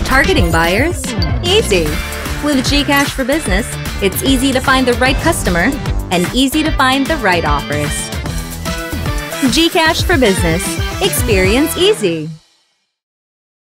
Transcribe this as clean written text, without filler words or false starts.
Targeting buyers? Easy. With GCash for Business, it's easy to find the right customer and easy to find the right offers. GCash for Business. Experience easy.